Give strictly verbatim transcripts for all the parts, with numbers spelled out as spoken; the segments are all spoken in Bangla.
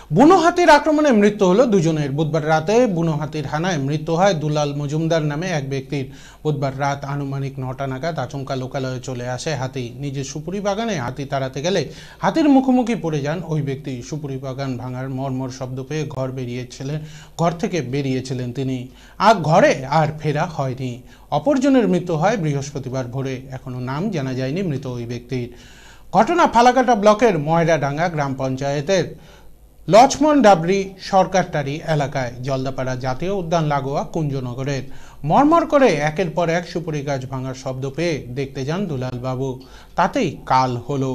বুনো হাতির আক্রমণে মৃত্যু হলো দুজনের। বুধবার রাতে বুনো হাতির হানায় মৃত্যু হয় দুলাল মজুমদার নামে এক ব্যক্তির। বুধবার রাত আনুমানিক নটা নাগাদ আচমকা লোকালয়ে চলে আসে হাতি। নিজের সুপুরি বাগানে হাতি তাড়াতে গেলে হাতির মুখোমুখি পড়ে যান ওই ব্যক্তি। সুপুরি বাগান ভাঙার মর্মর শব্দ পেয়ে ঘর বেরিয়েছিলেন ঘর থেকে বেরিয়েছিলেন তিনি। আর ঘরে আর ফেরা হয়নি। অপরজনের মৃত্যু হয় বৃহস্পতিবার ভোরে। এখনো নাম জানা যায়নি মৃত ওই ব্যক্তির। ঘটনা ফালাকাটা ব্লকের ময়রাডাঙ্গা গ্রাম পঞ্চায়েতের লক্ষ্মণ ডাবরি সরকারটারি এলাকায়, জলদাপাড়া জাতীয় উদ্যান লাগোয়া কুঞ্জনগরের। মরমর করে একের পর এক সুপুরি গাছ ভাঙার শব্দ পেয়ে দেখতে যান দুলাল বাবু। তাতেই কাল হলো।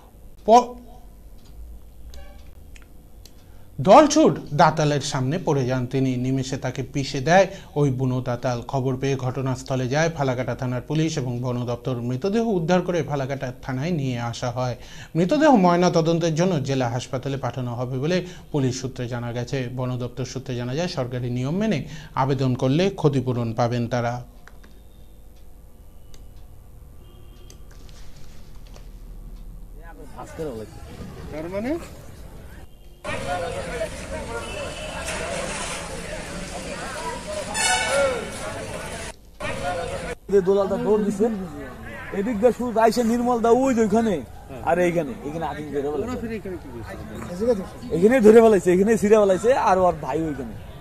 দলছুট দাতালের সামনে পড়ে যান তিনি। নিমেষে তাকে পিষে দেয় ওই বুনো দাতাল। খবর পেয়ে ঘটনাস্থলে যায় ফালাকাটা থানার পুলিশ এবং বন দপ্তর। মৃতদেহ উদ্ধার করে ফালাকাটা থানায় নিয়ে আসা হয়। মৃতদেহ ময়না তদন্তের জন্য জেলা হাসপাতালে পাঠানো হবে বলে পুলিশ সূত্রে জানা গেছে। বন দপ্তর সূত্রে জানা যায়, সরকারি নিয়ম মেনে আবেদন করলে ক্ষতিপূরণ পাবেন তারা। তার মানে দোলালটা দৌড় দিছে, এদিক দিয়ে শুধু আইসে নির্মল দা ওই যে ওইখানে, আর এইখানে এখানে আদিন ধরে ফেলাইছে, এখানে ধরে ফেলাইছে, এখানে ছিঁড়ে ফেলাইছে, আর ওর ভাই ওইখানে।